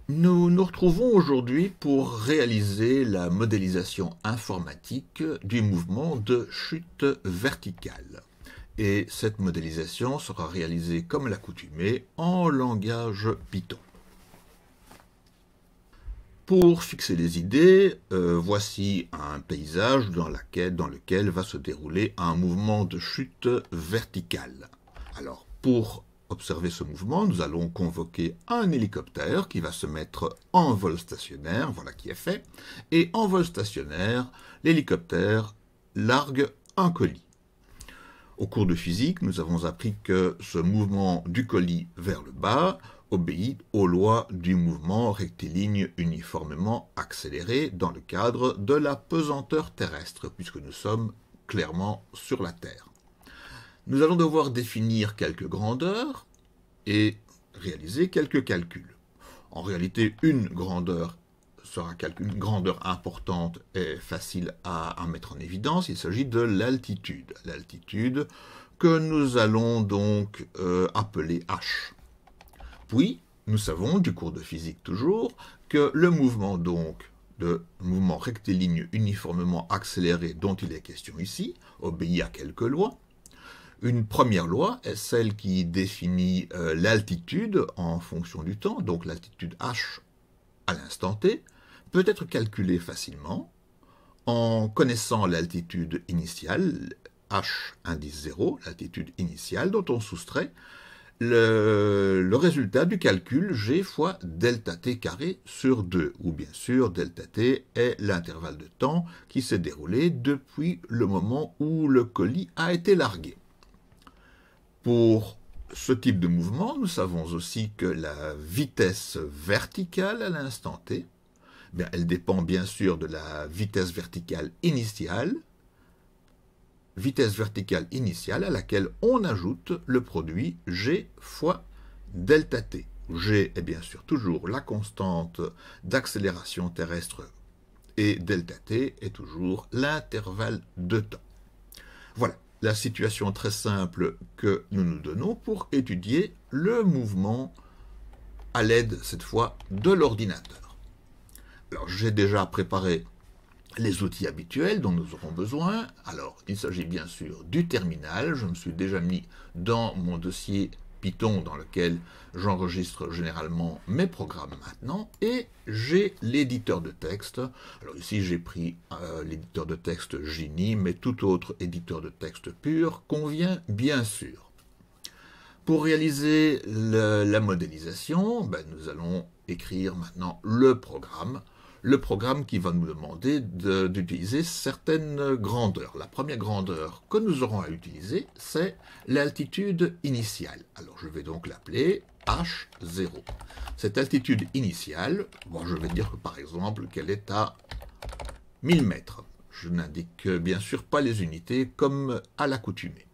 Nous nous retrouvons aujourd'hui pour réaliser la modélisation informatique du mouvement de chute verticale. Et cette modélisation sera réalisée comme l'accoutumée en langage Python. Pour fixer les idées, voici un paysage dans lequel va se dérouler un mouvement de chute verticale. Alors, pour observer ce mouvement, nous allons convoquer un hélicoptère qui va se mettre en vol stationnaire, voilà qui est fait, et en vol stationnaire, l'hélicoptère largue un colis. Au cours de physique, nous avons appris que ce mouvement du colis vers le bas obéit aux lois du mouvement rectiligne uniformément accéléré dans le cadre de la pesanteur terrestre, puisque nous sommes clairement sur la Terre. Nous allons devoir définir quelques grandeurs et réaliser quelques calculs. En réalité, une grandeur sera une grandeur importante et facile à mettre en évidence. Il s'agit de l'altitude. L'altitude que nous allons donc appeler h. Puis, nous savons, du cours de physique toujours, que le mouvement donc de mouvement rectiligne uniformément accéléré dont il est question ici obéit à quelques lois. Une première loi est celle qui définit l'altitude en fonction du temps, donc l'altitude h à l'instant t peut être calculée facilement en connaissant l'altitude initiale, h indice 0, l'altitude initiale dont on soustrait le résultat du calcul g fois delta t carré sur 2, où bien sûr delta t est l'intervalle de temps qui s'est déroulé depuis le moment où le colis a été largué. Pour ce type de mouvement, nous savons aussi que la vitesse verticale à l'instant t, elle dépend bien sûr de la vitesse verticale initiale à laquelle on ajoute le produit g fois delta t. G est bien sûr toujours la constante d'accélération terrestre et delta t est toujours l'intervalle de temps. Voilà la situation très simple que nous nous donnons pour étudier le mouvement à l'aide, cette fois, de l'ordinateur. Alors, j'ai déjà préparé les outils habituels dont nous aurons besoin. Alors, il s'agit bien sûr du terminal. Je me suis déjà mis dans mon dossier Python dans lequel j'enregistre généralement mes programmes maintenant. Et j'ai l'éditeur de texte. Alors ici, j'ai pris l'éditeur de texte Gini, mais tout autre éditeur de texte pur convient bien sûr. Pour réaliser la modélisation, nous allons écrire maintenant le programme qui va nous demander d'utiliser certaines grandeurs. La première grandeur que nous aurons à utiliser, c'est l'altitude initiale. Alors je vais donc l'appeler h0. Cette altitude initiale, je vais dire par exemple qu'elle est à 1000 mètres. Je n'indique bien sûr pas les unités comme à l'accoutumée.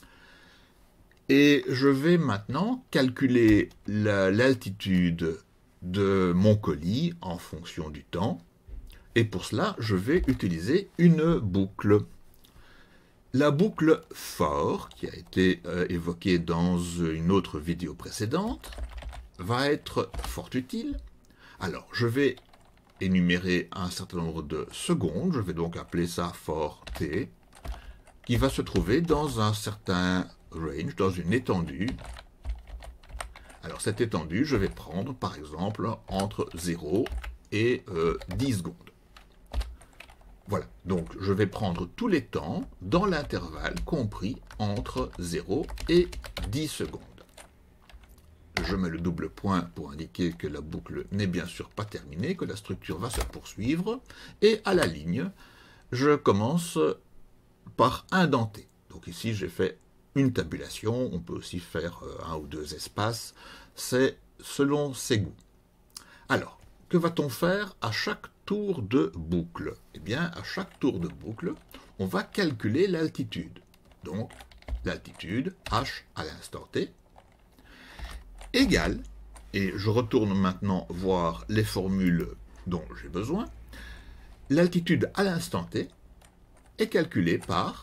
Et je vais maintenant calculer l'altitude de mon colis en fonction du temps. Et pour cela, je vais utiliser une boucle. La boucle for, qui a été évoquée dans une autre vidéo précédente, va être fort utile. Alors, je vais énumérer un certain nombre de secondes. Je vais donc appeler ça for t, qui va se trouver dans un certain range, dans une étendue. Alors cette étendue, je vais prendre par exemple entre 0 et 10 secondes. Voilà, donc je vais prendre tous les temps dans l'intervalle compris entre 0 et 10 secondes. Je mets le double point pour indiquer que la boucle n'est bien sûr pas terminée, que la structure va se poursuivre. Et à la ligne, je commence par indenter. Donc ici, j'ai fait une tabulation, on peut aussi faire un ou deux espaces, c'est selon ses goûts. Alors, que va-t-on faire à chaque tour de boucle? Eh bien, à chaque tour de boucle, on va calculer l'altitude. Donc, l'altitude, h à l'instant t, égale, et je retourne maintenant voir les formules dont j'ai besoin, l'altitude à l'instant t est calculée par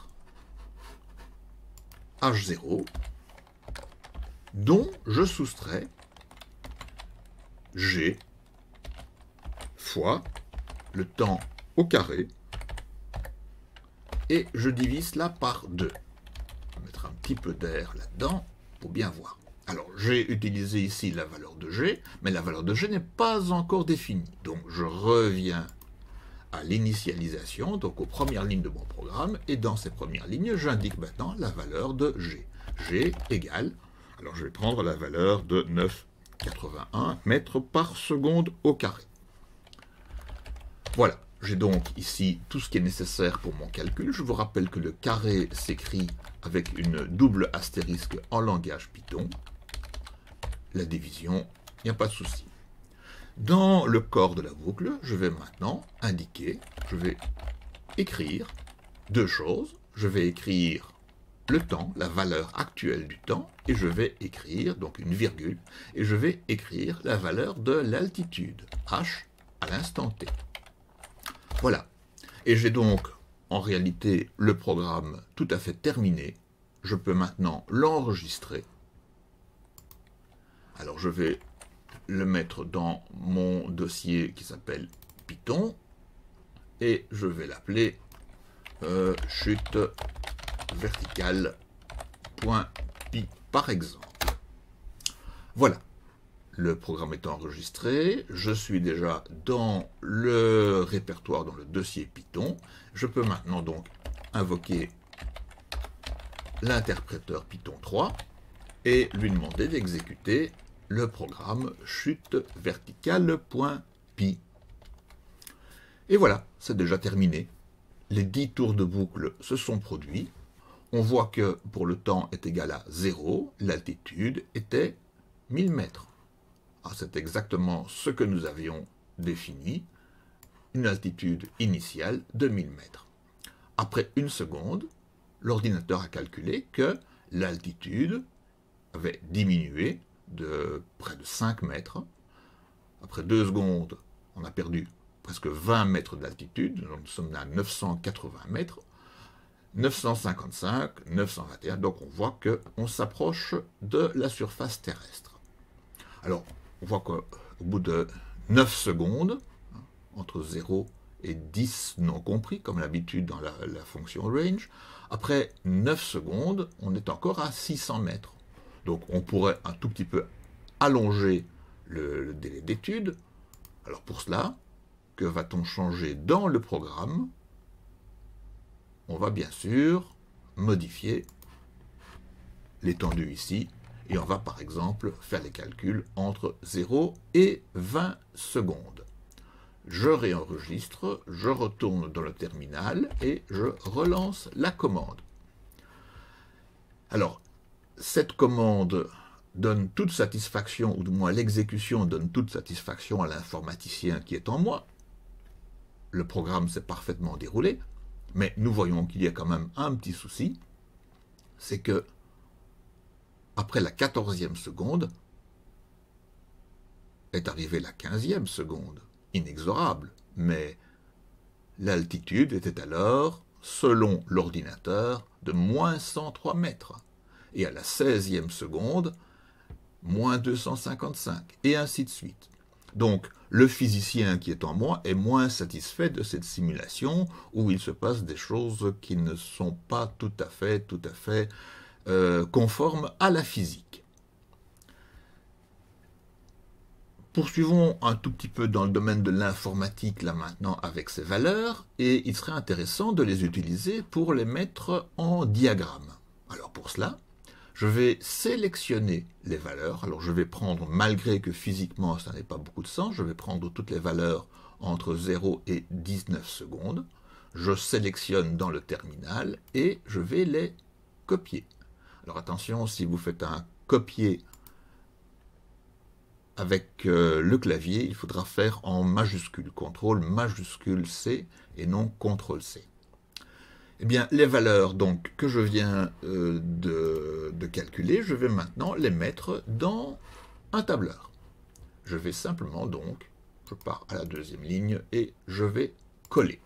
h0, dont je soustrais g fois le temps au carré, et je divise cela par 2. Je vais mettre un petit peu d'air là-dedans pour bien voir. Alors, j'ai utilisé ici la valeur de g, mais la valeur de g n'est pas encore définie. Donc, je reviens à l'initialisation, donc aux premières lignes de mon programme, et dans ces premières lignes, j'indique maintenant la valeur de g. G égale, alors je vais prendre la valeur de 9,81 mètres par seconde au carré. Voilà, j'ai donc ici tout ce qui est nécessaire pour mon calcul. Je vous rappelle que le carré s'écrit avec une double astérisque en langage Python. La division, il n'y a pas de souci. Dans le corps de la boucle, je vais maintenant indiquer, je vais écrire deux choses. Je vais écrire le temps, la valeur actuelle du temps, et je vais écrire, donc une virgule, et je vais écrire la valeur de l'altitude, h, à l'instant t. Voilà. Et j'ai donc, en réalité, le programme tout à fait terminé. Je peux maintenant l'enregistrer. Alors je vais le mettre dans mon dossier qui s'appelle Python, et je vais l'appeler chute verticale.py par exemple. Voilà. Le programme est enregistré, je suis déjà dans le répertoire, dans le dossier Python. Je peux maintenant donc invoquer l'interpréteur Python 3 et lui demander d'exécuter le programme chute verticale.py. Et voilà, c'est déjà terminé. Les 10 tours de boucle se sont produits. On voit que pour le temps est égal à 0, l'altitude était 1000 mètres. C'est exactement ce que nous avions défini, une altitude initiale de 1000 mètres. Après une seconde, l'ordinateur a calculé que l'altitude avait diminué de près de 5 mètres. Après 2 secondes, on a perdu presque 20 mètres d'altitude, nous sommes à 980 mètres, 955, 921, donc on voit qu'on s'approche de la surface terrestre. Alors, on voit qu'au bout de 9 secondes, entre 0 et 10 non compris, comme l'habitude dans la fonction range, après 9 secondes, on est encore à 600 mètres. Donc on pourrait un tout petit peu allonger le délai d'étude. Alors pour cela, que va-t-on changer dans le programme? On va bien sûr modifier l'étendue ici, et on va par exemple faire les calculs entre 0 et 20 secondes. Je réenregistre, je retourne dans le terminal et je relance la commande. Alors, cette commande donne toute satisfaction, ou du moins l'exécution donne toute satisfaction à l'informaticien qui est en moi. Le programme s'est parfaitement déroulé, mais nous voyons qu'il y a quand même un petit souci, c'est que après la 14e seconde, est arrivée la 15e seconde, inexorable, mais l'altitude était alors, selon l'ordinateur, de moins 103 mètres, et à la 16e seconde, moins 255, et ainsi de suite. Donc, le physicien qui est en moi est moins satisfait de cette simulation où il se passe des choses qui ne sont pas tout à fait conformes à la physique. Poursuivons un tout petit peu dans le domaine de l'informatique là maintenant avec ces valeurs, et il serait intéressant de les utiliser pour les mettre en diagramme. Alors pour cela, je vais sélectionner les valeurs. Alors je vais prendre, malgré que physiquement ça n'ait pas beaucoup de sens, je vais prendre toutes les valeurs entre 0 et 19 secondes. Je sélectionne dans le terminal et je vais les copier. Alors attention, si vous faites un copier avec le clavier, il faudra faire en majuscule, CTRL majuscule C et non CTRL C. Eh bien, les valeurs donc, que je viens de calculer, je vais maintenant les mettre dans un tableur. Je vais simplement donc, je pars à la deuxième ligne et je vais coller.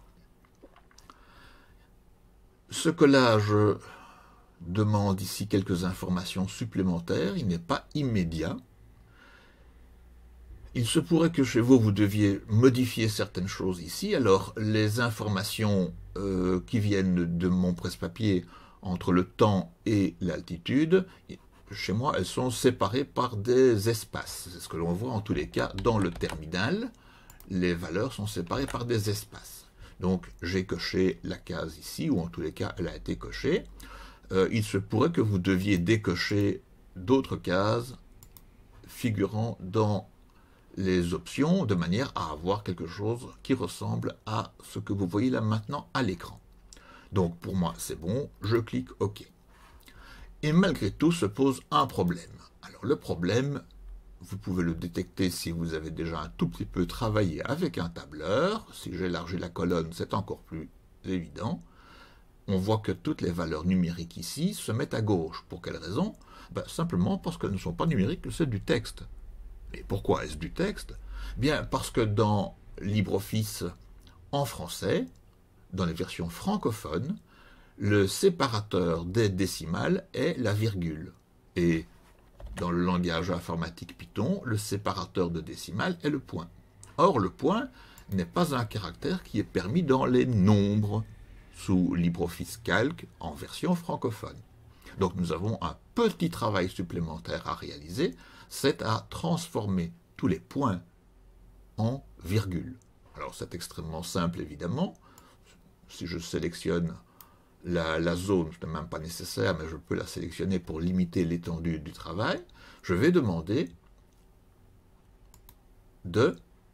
Ce collage demande ici quelques informations supplémentaires, il n'est pas immédiat. Il se pourrait que chez vous, vous deviez modifier certaines choses ici. Alors, les informations qui viennent de mon presse-papier entre le temps et l'altitude, chez moi, elles sont séparées par des espaces. C'est ce que l'on voit en tous les cas dans le terminal. Les valeurs sont séparées par des espaces. Donc, j'ai coché la case ici, ou en tous les cas, elle a été cochée. Il se pourrait que vous deviez décocher d'autres cases figurant dans les options de manière à avoir quelque chose qui ressemble à ce que vous voyez là maintenant à l'écran. Donc pour moi c'est bon, je clique OK. Et malgré tout se pose un problème. Alors le problème, vous pouvez le détecter si vous avez déjà un tout petit peu travaillé avec un tableur. Si j'élargis la colonne, c'est encore plus évident. On voit que toutes les valeurs numériques ici se mettent à gauche. Pour quelle raison? Simplement parce qu'elles ne sont pas numériques, c'est du texte. Et pourquoi est-ce du texte? Bien parce que dans LibreOffice en français, dans les versions francophones, le séparateur des décimales est la virgule. Et dans le langage informatique Python, le séparateur de décimales est le point. Or, le point n'est pas un caractère qui est permis dans les nombres sous LibreOffice Calc en version francophone. Donc nous avons un petit travail supplémentaire à réaliser, c'est à transformer tous les points en virgules. Alors c'est extrêmement simple évidemment. Si je sélectionne la zone, ce n'est même pas nécessaire, mais je peux la sélectionner pour limiter l'étendue du travail, je vais demander de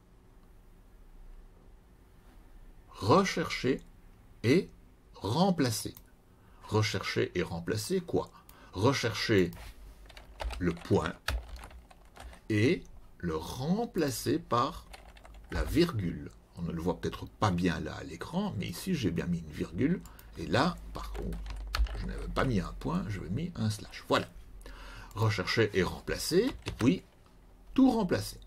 rechercher et remplacer. Rechercher et remplacer quoi? Rechercher le point et le remplacer par la virgule. On ne le voit peut-être pas bien là à l'écran, mais ici j'ai bien mis une virgule. Et là, par contre, je n'avais pas mis un point, je vais mis un slash. Voilà. Rechercher et remplacer, et puis tout remplacer.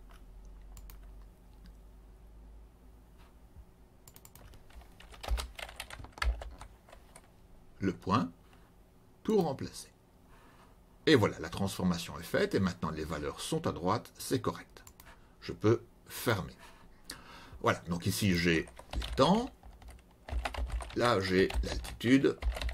Le point, tout remplacer. Et voilà, la transformation est faite, et maintenant les valeurs sont à droite, c'est correct. Je peux fermer. Voilà, donc ici j'ai les temps, là j'ai l'altitude,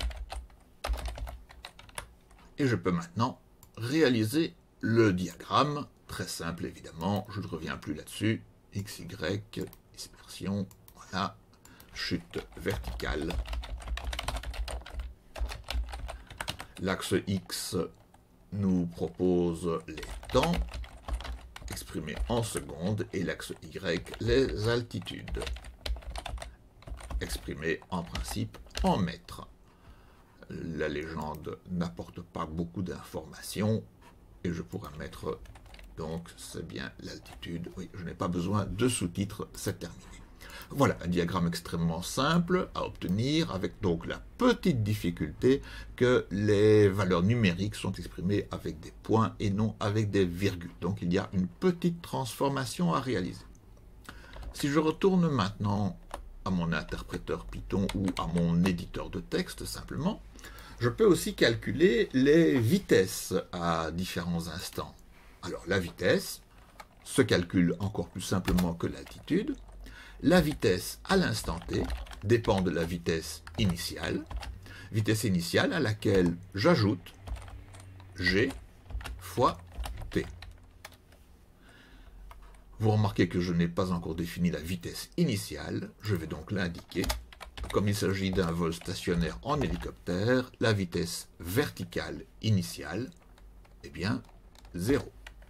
et je peux maintenant réaliser le diagramme, très simple évidemment, je ne reviens plus là-dessus, x, y, dispersion, voilà, chute verticale. L'axe X nous propose les temps exprimés en secondes et l'axe Y les altitudes exprimées en principe en mètres. La légende n'apporte pas beaucoup d'informations et je pourrais mettre donc c'est bien l'altitude. Oui, je n'ai pas besoin de sous-titres, c'est terminé. Voilà, un diagramme extrêmement simple à obtenir, avec donc la petite difficulté que les valeurs numériques sont exprimées avec des points et non avec des virgules. Donc il y a une petite transformation à réaliser. Si je retourne maintenant à mon interpréteur Python ou à mon éditeur de texte simplement, je peux aussi calculer les vitesses à différents instants. Alors la vitesse se calcule encore plus simplement que l'altitude. La vitesse à l'instant t dépend de la vitesse initiale à laquelle j'ajoute g fois t. Vous remarquez que je n'ai pas encore défini la vitesse initiale, je vais donc l'indiquer. Comme il s'agit d'un vol stationnaire en hélicoptère, la vitesse verticale initiale, eh bien, 0.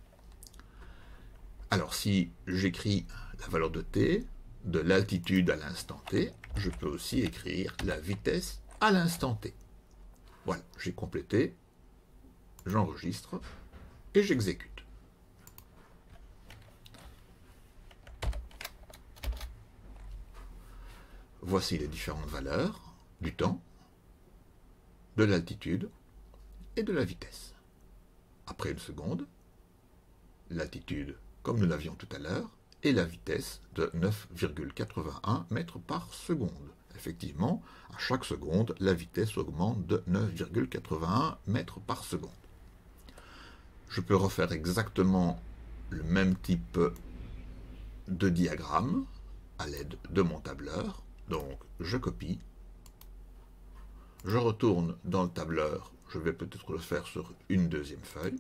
Alors si j'écris la valeur de t, de l'altitude à l'instant t, je peux aussi écrire la vitesse à l'instant t. Voilà, j'ai complété, j'enregistre et j'exécute. Voici les différentes valeurs du temps, de l'altitude et de la vitesse. Après une seconde, l'altitude, comme nous l'avions tout à l'heure, et la vitesse de 9,81 mètres par seconde. Effectivement, à chaque seconde, la vitesse augmente de 9,81 mètres par seconde. Je peux refaire exactement le même type de diagramme à l'aide de mon tableur. Donc, je copie. Je retourne dans le tableur. Je vais peut-être le faire sur une deuxième feuille.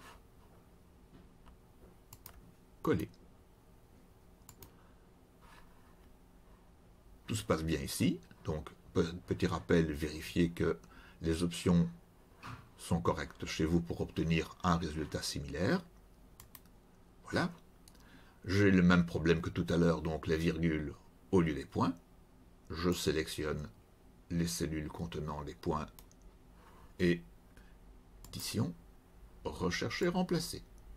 Coller. Tout se passe bien ici. Donc, petit rappel, vérifiez que les options sont correctes chez vous pour obtenir un résultat similaire. Voilà. J'ai le même problème que tout à l'heure, donc les virgules au lieu des points. Je sélectionne les cellules contenant les points et addition, rechercher, remplacer.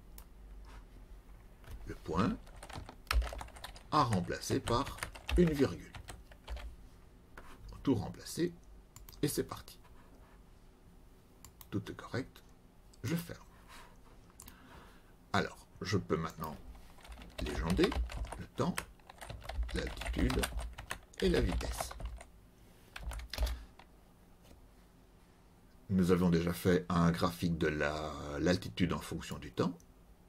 Le point à remplacer par une virgule. Tout remplacer et c'est parti. Tout est correct, je ferme. Alors, je peux maintenant légender le temps, l'altitude et la vitesse. Nous avons déjà fait un graphique de l'altitude en fonction du temps.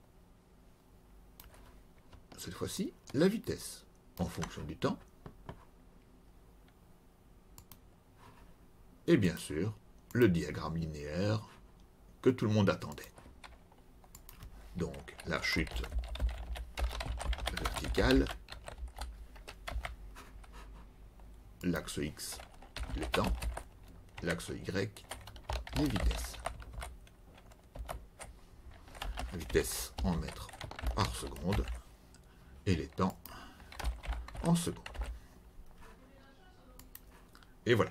Cette fois-ci, la vitesse en fonction du temps. Et bien sûr, le diagramme linéaire que tout le monde attendait. Donc, la chute verticale, l'axe X, les temps, l'axe Y, les vitesses. La vitesse en mètres par seconde et les temps en secondes. Et voilà.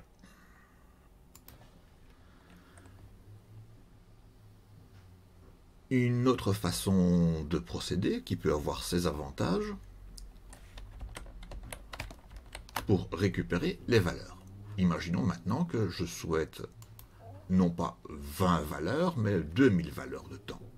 Une autre façon de procéder qui peut avoir ses avantages pour récupérer les valeurs. Imaginons maintenant que je souhaite non pas 20 valeurs, mais 2000 valeurs de temps.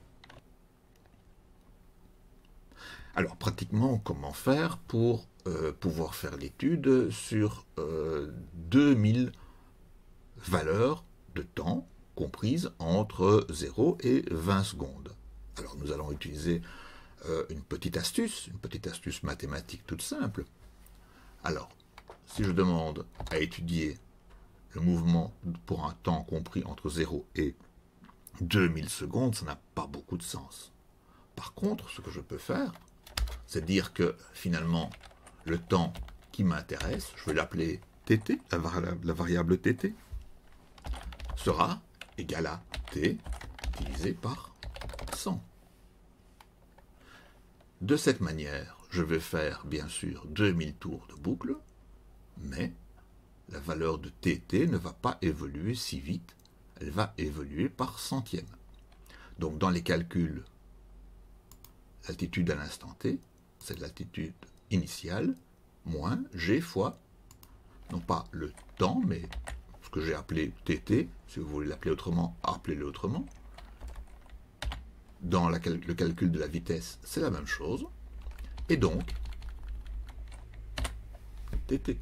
Alors pratiquement, comment faire pour pouvoir faire l'étude sur 2000 valeurs de temps comprises entre 0 et 20 secondes. Alors nous allons utiliser une petite astuce mathématique toute simple. Alors, si je demande à étudier le mouvement pour un temps compris entre 0 et 2000 secondes, ça n'a pas beaucoup de sens. Par contre, ce que je peux faire, c'est dire que finalement, le temps qui m'intéresse, je vais l'appeler tt, la variable tt, sera égal à t divisé par 100. De cette manière, je vais faire bien sûr 2000 tours de boucle, mais la valeur de tt ne va pas évoluer si vite, elle va évoluer par centième. Donc dans les calculs, l'altitude à l'instant t, c'est l'altitude initiale, moins g fois, non pas le temps, mais ce que j'ai appelé tt, si vous voulez l'appeler autrement, appelez-le autrement. Dans le calcul de la vitesse, c'est la même chose. Et donc, tt.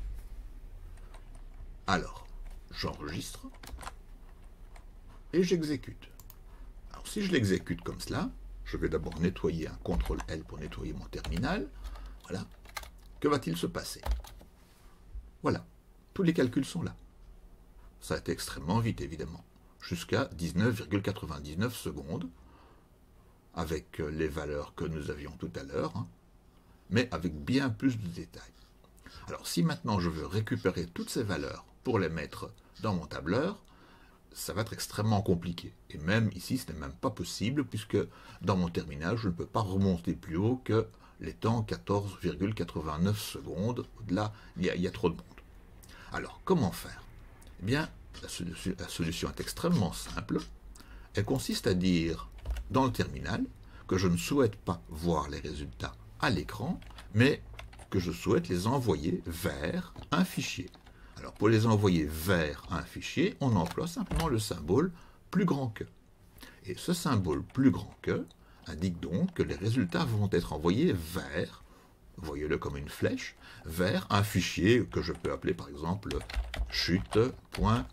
Alors, j'enregistre et j'exécute. Alors, si je l'exécute comme cela, je vais d'abord nettoyer un CTRL-L pour nettoyer mon terminal. Voilà. Que va-t-il se passer? Voilà. Tous les calculs sont là. Ça a été extrêmement vite, évidemment. Jusqu'à 19,99 secondes, avec les valeurs que nous avions tout à l'heure, hein, mais avec bien plus de détails. Alors, si maintenant je veux récupérer toutes ces valeurs pour les mettre dans mon tableur, ça va être extrêmement compliqué. Et même ici, ce n'est même pas possible, puisque dans mon terminal, je ne peux pas remonter plus haut que les temps 14,89 secondes. Au-delà, il y a trop de monde. Alors, comment faire? Eh bien, la solution est extrêmement simple. Elle consiste à dire dans le terminal que je ne souhaite pas voir les résultats à l'écran, mais que je souhaite les envoyer vers un fichier. Alors pour les envoyer vers un fichier, on emploie simplement le symbole plus grand que. Et ce symbole plus grand que indique donc que les résultats vont être envoyés vers, voyez-le comme une flèche, vers un fichier que je peux appeler par exemple chute.txt.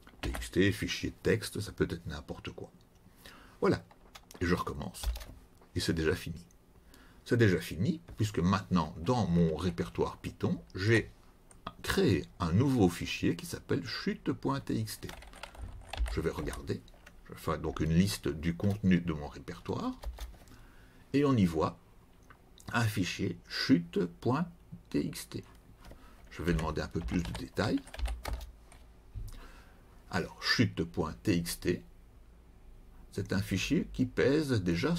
TXT, fichier texte, ça peut être n'importe quoi. Voilà, et je recommence. et c'est déjà fini. C'est déjà fini, puisque maintenant, dans mon répertoire Python, j'ai créé un nouveau fichier qui s'appelle chute.txt. Je vais regarder, je fais donc une liste du contenu de mon répertoire, et on y voit un fichier chute.txt. Je vais demander un peu plus de détails. Alors, chute.txt, c'est un fichier qui pèse déjà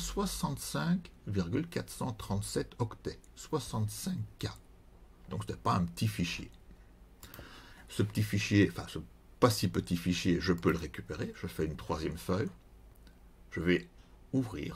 65,437 octets, 65K. Donc ce n'est pas un petit fichier. Ce petit fichier, enfin ce pas si petit fichier, je peux le récupérer. Je fais une troisième feuille. Je vais ouvrir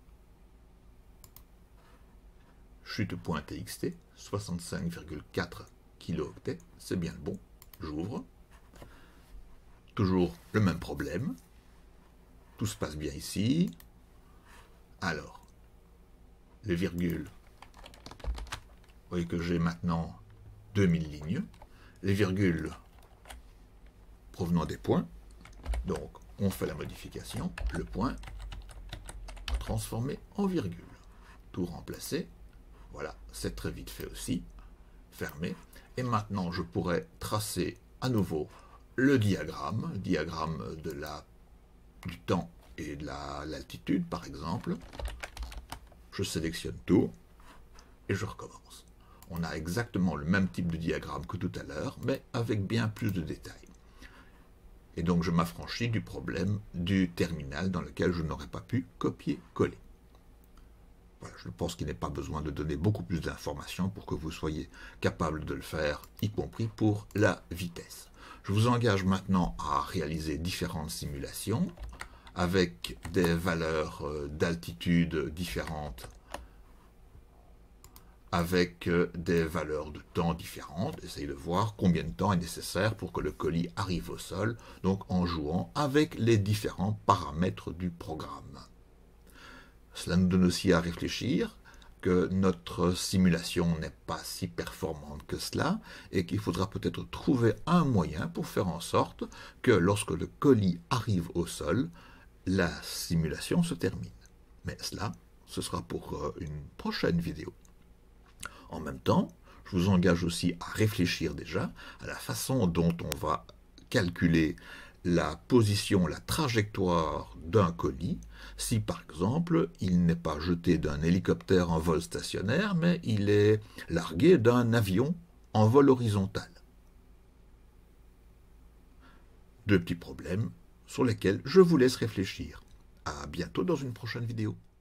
chute.txt, 65,4 kilooctets, c'est bien le bon. J'ouvre. Toujours le même problème. Tout se passe bien ici. Alors, les virgules, vous voyez que j'ai maintenant 2000 lignes. Les virgules provenant des points. Donc, on fait la modification. Le point transformé en virgule. Tout remplacé. Voilà, c'est très vite fait aussi. Fermé. Et maintenant, je pourrais tracer à nouveau le diagramme du temps et de l'altitude, par exemple. Je sélectionne tout et je recommence. On a exactement le même type de diagramme que tout à l'heure, mais avec bien plus de détails. Et donc je m'affranchis du problème du terminal dans lequel je n'aurais pas pu copier-coller. Voilà, je pense qu'il n'est pas besoin de donner beaucoup plus d'informations pour que vous soyez capable de le faire, y compris pour la vitesse. Je vous engage maintenant à réaliser différentes simulations avec des valeurs d'altitude différentes, avec des valeurs de temps différentes. Essayez de voir combien de temps est nécessaire pour que le colis arrive au sol, donc en jouant avec les différents paramètres du programme. Cela nous donne aussi à réfléchir que notre simulation n'est pas si performante que cela et qu'il faudra peut-être trouver un moyen pour faire en sorte que lorsque le colis arrive au sol, la simulation se termine. Mais cela, ce sera pour une prochaine vidéo. En même temps, je vous engage aussi à réfléchir déjà à la façon dont on va calculer la position, la trajectoire d'un colis, si par exemple il n'est pas jeté d'un hélicoptère en vol stationnaire, mais il est largué d'un avion en vol horizontal. Deux petits problèmes sur lesquels je vous laisse réfléchir. À bientôt dans une prochaine vidéo.